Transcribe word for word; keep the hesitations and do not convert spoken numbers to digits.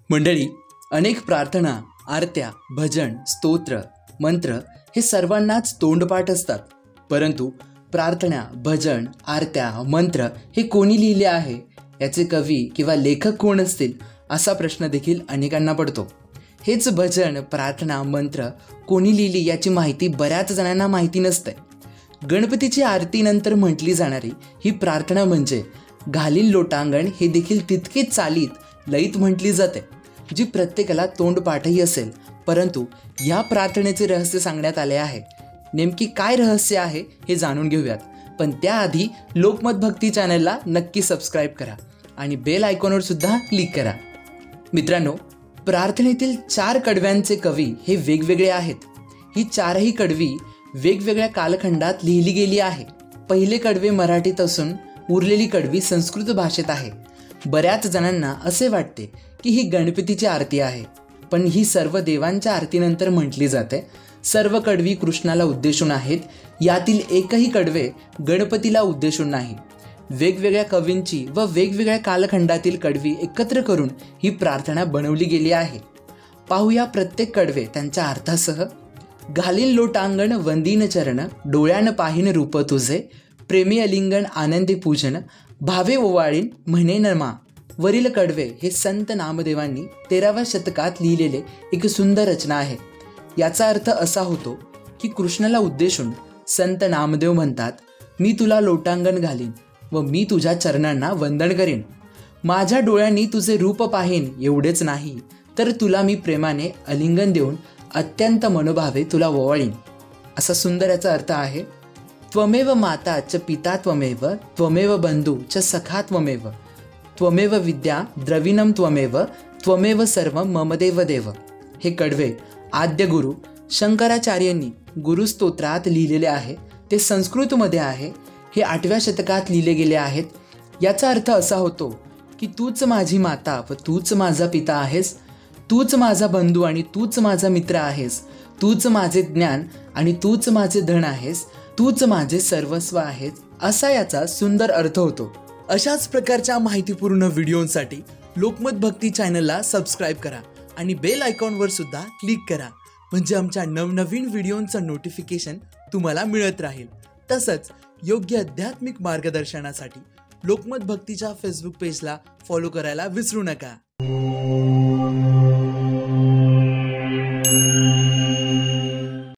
मंडळी, अनेक प्रार्थना, आरत्या, भजन, स्तोत्र, मंत्र हे सर्वांनाच तोंडपाठ असतात. परंतु प्रार्थना, भजन, आरत्या, मंत्र हे कोणी लिहिले आहे, याचे कवी किंवा लेखक कोण असतील असा प्रश्न देखील अनेकांना पडतो. हेच भजन, प्रार्थना, मंत्र कोणी लिहिली याची माहिती बऱ्याच जणांना माहिती नसते. गणपतीची आरतीनंतर म्हटली जाणारी ही प्रार्थना म्हणजे घालील लोटांगण हे देखील तितकेच चालीत लयीत म्हटली जाते, जी प्रत्येकाला तोंडपाठही असेल. परंतु या प्रार्थनेचे रहस्य सांगण्यात आले आहे. नेमकी काय रहस्य आहे हे जाणून घेऊयात. पण त्याआधी लोकमत भक्ती चॅनलला नक्की सबस्क्राईब करा आणि बेल आयकॉनवर सुद्धा क्लिक करा. मित्रांनो, प्रार्थनेतील चार कडव्यांचे कवी हे वेगवेगळे आहेत. ही चारही कडवी वेगवेगळ्या कालखंडात लिहिली गेली आहे. पहिले कडवे मराठीत असून उरलेली कडवी संस्कृत भाषेत आहे. बऱ्याच जणांना असे वाटते की ही गणपतीची आरती आहे, पण ही सर्व देवांच्या आरतीनंतर म्हटली जाते. सर्व कडवी कृष्णाला उद्देशून आहेत. यातील एकही कडवे गणपतीला उद्देशून नाही. वेगवेगळ्या कवींची व वेगवेगळ्या कालखंडातील कडवी एकत्र करून ही प्रार्थना बनवली गेली आहे. पाहूया प्रत्येक कडवे त्यांच्या अर्थासह. घालीन लोटांगण वंदीन चरण, डोळ्यान पाहिन रूप तुझे, प्रेमी अलिंगण आनंदी पूजन, भावे ओवाळीन म्हणे नमा. वरील कडवे हे संत नामदेवांनी तेराव्या शतकात लिहिलेले एक सुंदर रचना आहे. याचा अर्थ असा होतो की कृष्णाला उद्देशून संत नामदेव म्हणतात, मी तुला लोटांगण घालीन व मी तुझ्या चरणांना वंदन करीन. माझ्या डोळ्यांनी तुझे रूप पाहीन एवढेच नाही, तर तुला मी प्रेमाने अलिंगन देऊन अत्यंत मनोभावे तुला ओवाळीन. असा सुंदर याचा अर्थ आहे. त्वमेव माता च पिता त्वमेव, त्वमेव बंधू च सखा त्वमेव, त्वमेव विद्या द्रविणम त्वमेव, त्वमेव सर्व मम देव देव. हे कडवे आद्य गुरु शंकराचार्यांनी गुरुस्तोत्रात लिहिलेले आहे. ते संस्कृतमध्ये आहे. हे आठव्या शतकात लिहिले गेले आहेत. याचा अर्थ असा होतो की तूच माझी माता व तूच माझा पिता आहेस, तूच माझा बंधू आणि तूच माझा मित्र आहेस, तूच माझे ज्ञान आणि तूच माझे धन आहेस, तूच माझे सर्वस्व आहेस, असा याचा सुंदर अर्थ होतो. अशाच प्रकारच्या माहितीपूर्ण व्हिडिओंसाठी लोकमत भक्ती चॅनलला सबस्क्राईब करा आणि बेल आयकॉनवर सुद्धा क्लिक करा, म्हणजे आमच्या नवनवीन व्हिडिओंचं नोटिफिकेशन तुम्हाला मिळत राहील. तसंच योग्य आध्यात्मिक मार्गदर्शनासाठी लोकमत भक्तीच्या फेसबुक पेजला फॉलो करायला विसरू नका.